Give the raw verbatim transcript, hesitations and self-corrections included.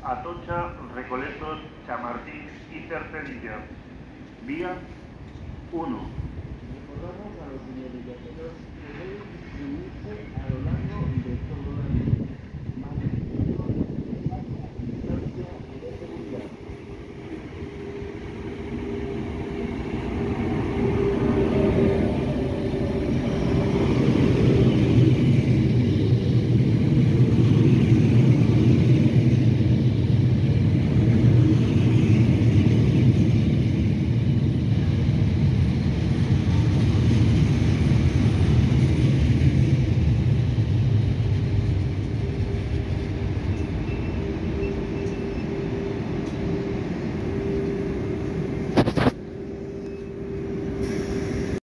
Atocha, Recoletos, Chamartín y Cercedilla. Vía uno. Recordamos a los señores viajeros que deben distribuirse a lo largo de todo el